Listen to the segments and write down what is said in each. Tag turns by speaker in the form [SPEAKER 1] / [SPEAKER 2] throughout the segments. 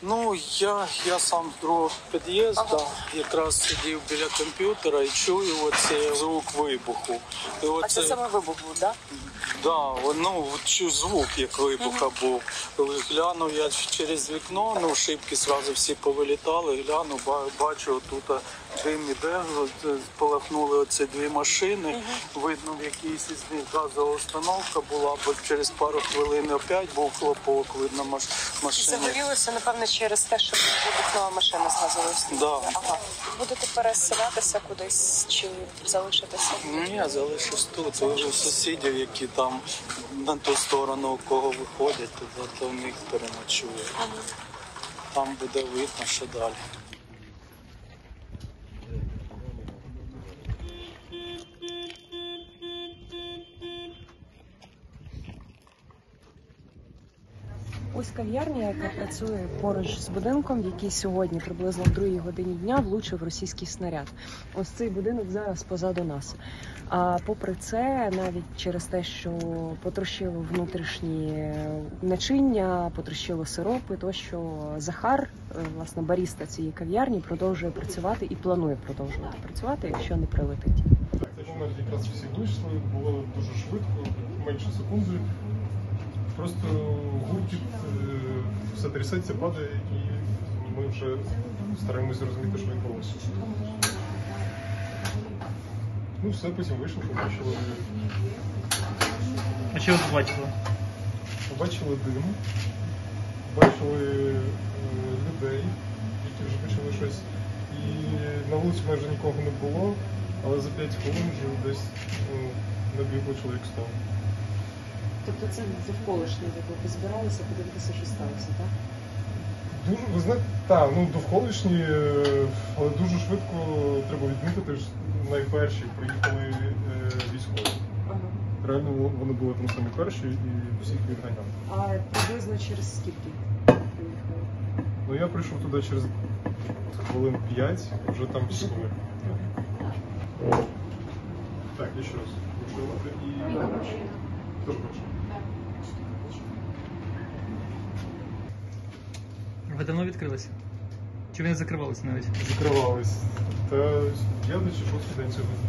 [SPEAKER 1] Ну, я сам з другого під'їзду, якраз сидів біля комп'ютера і чую оцей звук вибуху. І
[SPEAKER 2] А це саме вибух був, так?
[SPEAKER 1] Да, ну, чую звук, як вибуха був. Глянув я через вікно, ну, шибки одразу всі повилітали, глянув, бачу, тут дим іде, спалахнули оці дві машини, видно, в якійсь із них газова установка була, бо через пару хвилин опять був хлопок, видно, машина.
[SPEAKER 2] Загорілося, напевно, через те, що вибухнула машина з газовою установкою.
[SPEAKER 1] Да.
[SPEAKER 2] Ага. Будете переселятися кудись чи залишитися?
[SPEAKER 1] Ні, залишусь тут. Це вже сусідів, які там на ту сторону, у кого виходять, то в них переночує. Там буде видно, що далі.
[SPEAKER 2] Ось кав'ярня, яка працює поруч з будинком, в який сьогодні приблизно в 2 годині дня влучив російський снаряд. Ось цей будинок зараз позаду нас. А попри це, навіть через те, що потрощило внутрішні начиння, потрощило сиропи, то що Захар, власне, баріста цієї кав'ярні, продовжує працювати і планує продовжувати працювати, якщо не прилетить.
[SPEAKER 3] Так, в цей момент якраз всі вийшли, було дуже швидко, менше секунди. Просто гуркіт, все трясеться, падає, і ми вже стараємося розуміти, що відбулося. Ну все, потім вийшли, побачили.
[SPEAKER 4] А що ви побачили?
[SPEAKER 3] Побачили дим, бачили людей, які вже почали щось. І на вулиці майже нікого не було, але за 5 хвилин вже десь набігло чоловік 100.
[SPEAKER 2] Тобто це довколишнє, де ви збиралися подивитися, що сталося, так?
[SPEAKER 3] Дуже, ви знаєте, так, ну довколишні, але дуже швидко треба відмітити, що найперші приїхали військові.
[SPEAKER 2] Ага.
[SPEAKER 3] Реально вони були там самі перші і всіх відганяли.
[SPEAKER 2] А приблизно через скільки приїхали?
[SPEAKER 3] Ну я прийшов туди через хвилин 5, вже там всі були. Так, і ще раз. І... Тож прошу.
[SPEAKER 4] Ви давно відкрилися? Чи ви не закривалися навіть?
[SPEAKER 3] Закривались. Та я не чи шостий день сьогодні.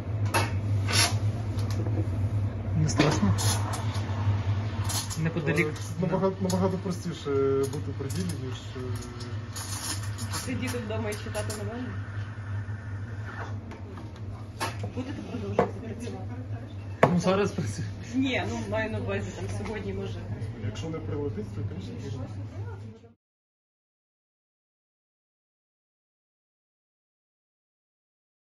[SPEAKER 4] Не страшно? Неподалік.
[SPEAKER 3] Набагато простіше бути при ділі, ніж...
[SPEAKER 2] Сидіти вдома і читати новини? Будете продовжувати працювати?
[SPEAKER 4] Ну зараз працює.
[SPEAKER 2] Ні, ну маю на увазі, там сьогодні може.
[SPEAKER 3] Якщо не прилетить, то, звісно, буде.